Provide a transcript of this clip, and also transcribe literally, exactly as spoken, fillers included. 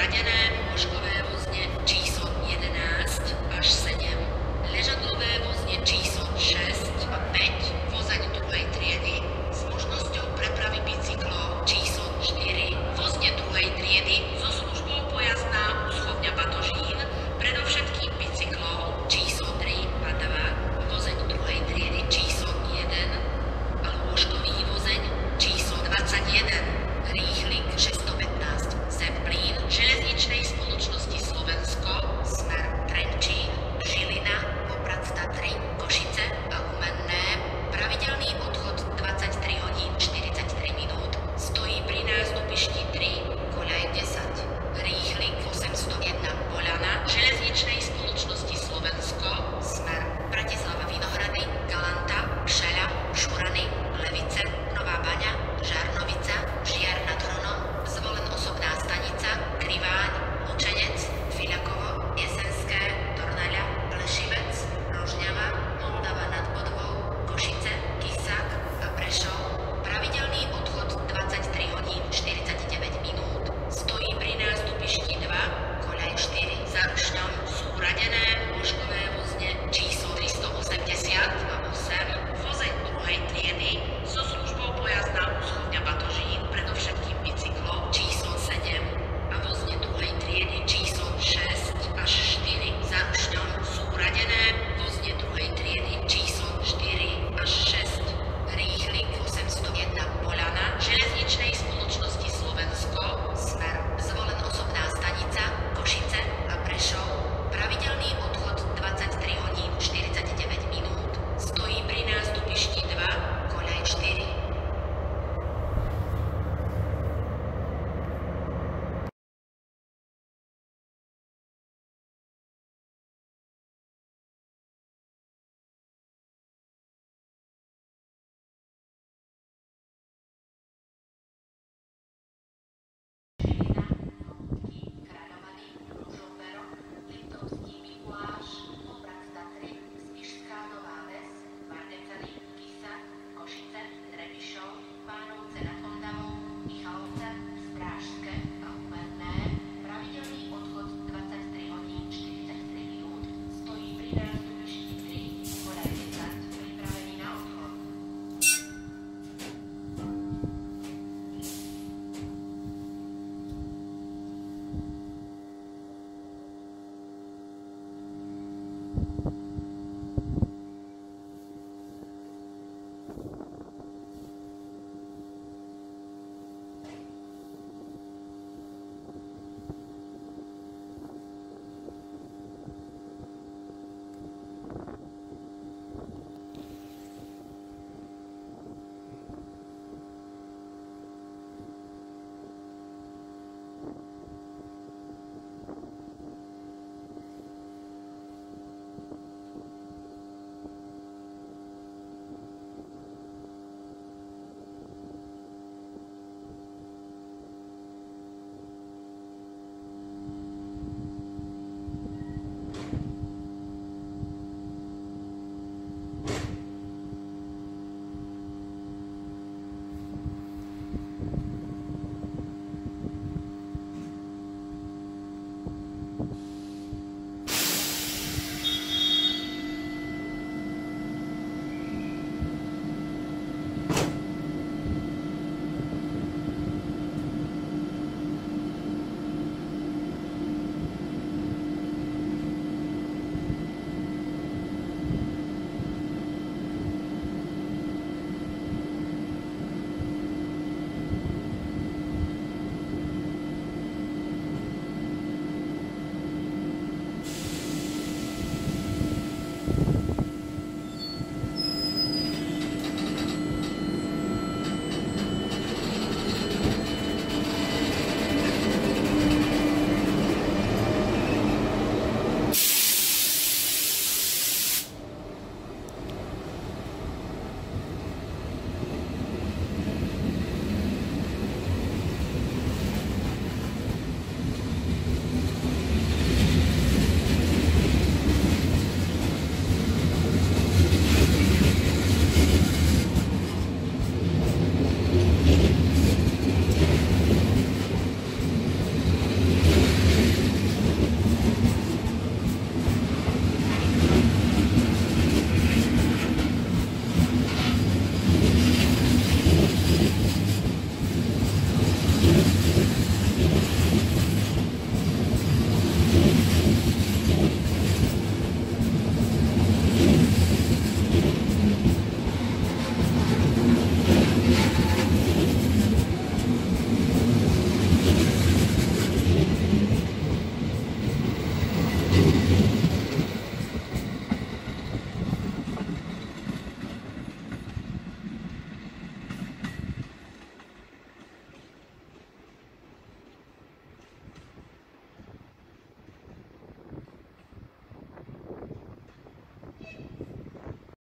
chráněné položkové vozně číslo jedenáct až sedm, ležadlové vozně číslo šesť a päť, vozeň druhej triedy s možnosťou prepravy bicyklov číslo štyri, vozne druhej triedy so službou pojazdná úschovňa Batožín, predovšetkým bicyklov číslo tri a dva, vozeň druhej triedy číslo jeden a lôžkový vozeň číslo dvadsaťjeden, rýchlik šesťstopätnásť, Zemplín železničnej spoločnosti Slovensko, smer Trenčín, Žilina, Poprad Tatry, Košice a Humenné, pravidelný odchod dvadsaťtri hodín štyridsaťtri minút, stojí pri nástupišti tri, koľaj desať, rýchlik osemstodjeden, Poľana železničnej spoločnosti Slovensko, smer Bratislava Vinohrady, Galanta, Kšeľa, Šurany, Levice, Nová Baňa, Žarnovica, Žiar nad Hronom, Zvolen osobná stanica, Kriváň,